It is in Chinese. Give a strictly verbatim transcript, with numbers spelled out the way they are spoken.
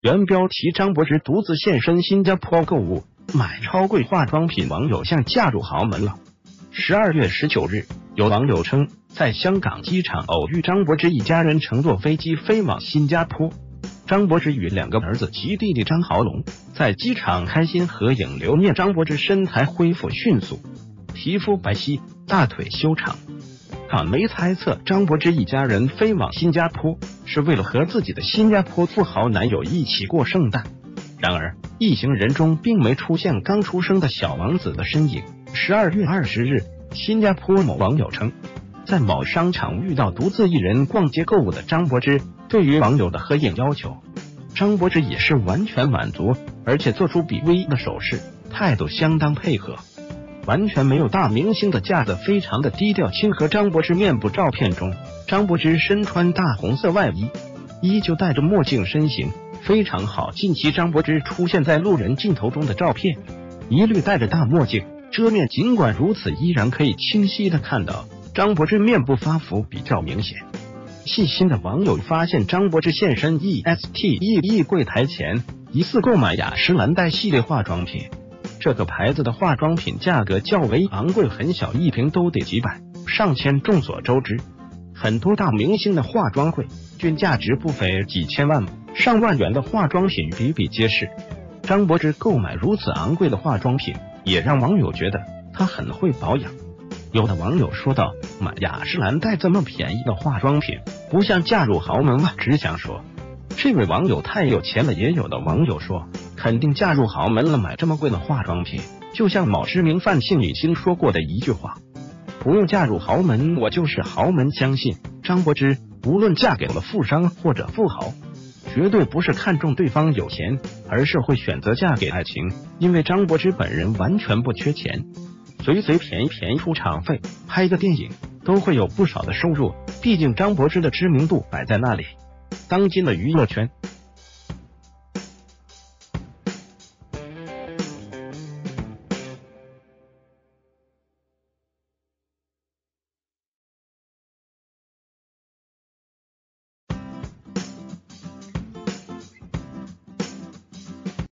原标题：张柏芝独自现身新加坡购物，买超贵化妆品，网友像嫁入豪门了。十二月十九日，有网友称在香港机场偶遇张柏芝一家人乘坐飞机飞往新加坡。张柏芝与两个儿子及弟弟张豪龙在机场开心合影留念。张柏芝身材恢复迅速，皮肤白皙，大腿修长。港媒猜测张柏芝一家人飞往新加坡是为了和自己的新加坡富豪男友一起过圣诞。然而，一行人中并没出现刚出生的小王子的身影。十二月二十日，新加坡某网友称，在某商场遇到独自一人逛街购物的张柏芝，对于网友的合影要求，张柏芝也是完全满足，而且做出比 V 的手势，态度相当配合，完全没有大明星的架子，非常的低调亲和。张柏芝面部照片中，张柏芝身穿大红色外衣，依旧戴着墨镜，身形非常好。近期张柏芝出现在路人镜头中的照片，一律戴着大墨镜遮面，尽管如此，依然可以清晰的看到张柏芝面部发福比较明显。细心的网友发现张柏芝现身 E S T E E 柜台前，疑似购买雅诗兰黛系列化妆品。这个牌子的化妆品价格较为昂贵，很小一瓶都得几百上千。众所周知，很多大明星的化妆柜均价值不菲，几千万上万元的化妆品比比皆是。张柏芝购买如此昂贵的化妆品，也让网友觉得她很会保养。有的网友说道，买雅诗兰黛这么便宜的化妆品，不像嫁入豪门吗？只想说这位网友太有钱了。也有的网友说，肯定嫁入豪门了，买这么贵的化妆品，就像某知名范信女星说过的一句话，不用嫁入豪门，我就是豪门。相信张柏芝无论嫁给了富商或者富豪，绝对不是看中对方有钱，而是会选择嫁给爱情，因为张柏芝本人完全不缺钱，随随便便出场费拍个电影都会有不少的收入，毕竟张柏芝的知名度摆在那里。当今的娱乐圈